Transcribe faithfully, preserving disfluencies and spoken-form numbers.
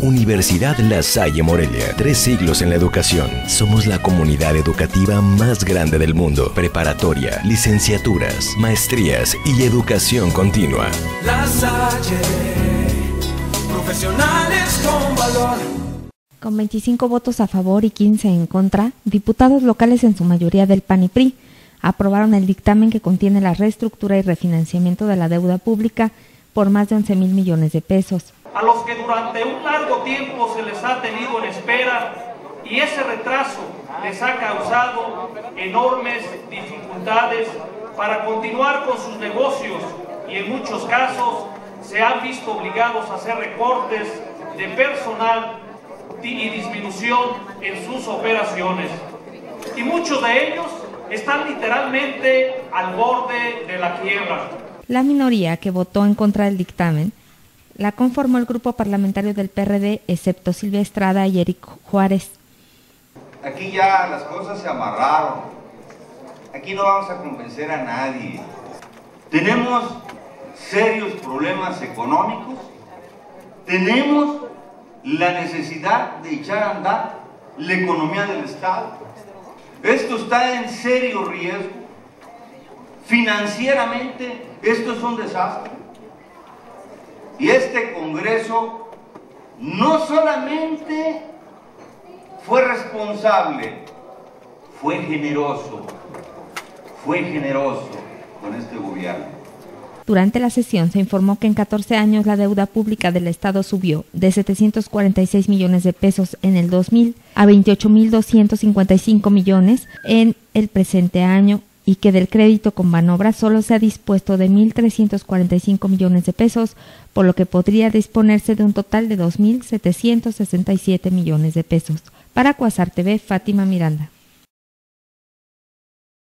Universidad La Salle Morelia, tres siglos en la educación. Somos la comunidad educativa más grande del mundo. Preparatoria, licenciaturas, maestrías y educación continua. La Salle, profesionales con valor. Con veinticinco votos a favor y quince en contra, diputados locales, en su mayoría del P A N y P R I, aprobaron el dictamen que contiene la reestructura y refinanciamiento de la deuda pública por más de once mil millones de pesos. A los que durante un largo tiempo se les ha tenido en espera y ese retraso les ha causado enormes dificultades para continuar con sus negocios y en muchos casos se han visto obligados a hacer recortes de personal y disminución en sus operaciones. Y muchos de ellos están literalmente al borde de la quiebra. La minoría que votó en contra del dictamen la conformó el grupo parlamentario del P R D, excepto Silvia Estrada y Eric Juárez. Aquí ya las cosas se amarraron. Aquí no vamos a convencer a nadie. Tenemos serios problemas económicos. Tenemos la necesidad de echar a andar la economía del Estado. Esto está en serio riesgo. Financieramente, esto es un desastre. Y este Congreso no solamente fue responsable, fue generoso, fue generoso con este gobierno. Durante la sesión se informó que en catorce años la deuda pública del Estado subió de setecientos cuarenta y seis millones de pesos en el dos mil a veintiocho mil doscientos cincuenta y cinco millones en el presente año, y que del crédito con Banobra solo se ha dispuesto de mil trescientos cuarenta y cinco millones de pesos, por lo que podría disponerse de un total de dos mil setecientos sesenta y siete millones de pesos. Para Cuasar T V, Fátima Miranda.